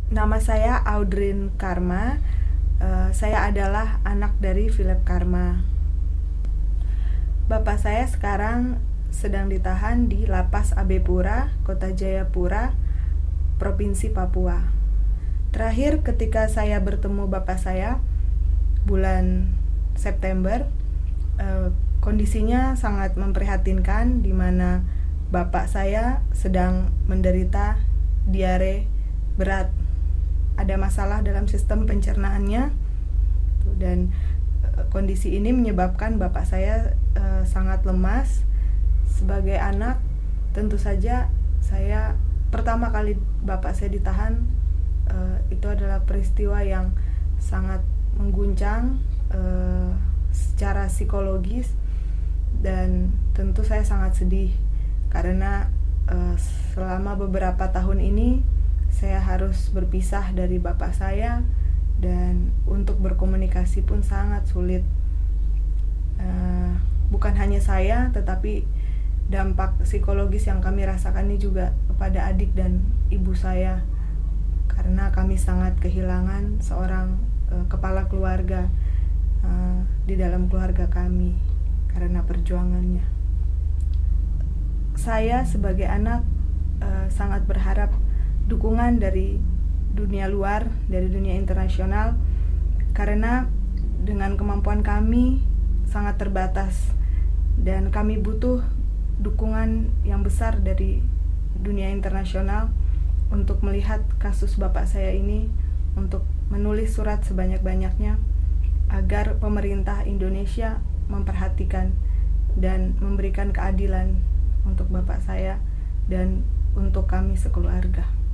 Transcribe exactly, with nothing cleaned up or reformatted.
Nama saya Audrin Karma. Eh, saya adalah anak dari Philip Karma. Bapak saya sekarang sedang ditahan di Lapas Abepura, Kota Jayapura, Provinsi Papua. Terakhir ketika saya bertemu bapak saya bulan September, eh, kondisinya sangat memprihatinkan, di mana bapak saya sedang menderita diare berat. Ada masalah dalam sistem pencernaannya, dan e, kondisi ini menyebabkan bapak saya e, sangat lemas. Sebagai anak, tentu saja saya pertama kali bapak saya ditahan, e, itu adalah peristiwa yang sangat mengguncang e, secara psikologis, dan tentu saya sangat sedih karena e, selama beberapa tahun ini saya harus berpisah dari bapak saya, dan untuk berkomunikasi pun sangat sulit. Uh, bukan hanya saya, tetapi dampak psikologis yang kami rasakan ini juga kepada adik dan ibu saya, karena kami sangat kehilangan seorang uh, kepala keluarga uh, di dalam keluarga kami karena perjuangannya. Saya sebagai anak uh, sangat berharap dukungan dari dunia luar, dari dunia internasional, karena dengan kemampuan kami sangat terbatas, dan kami butuh dukungan yang besar dari dunia internasional untuk melihat kasus bapak saya ini, untuk menulis surat sebanyak-banyaknya agar pemerintah Indonesia memperhatikan dan memberikan keadilan untuk bapak saya dan untuk kami sekeluarga.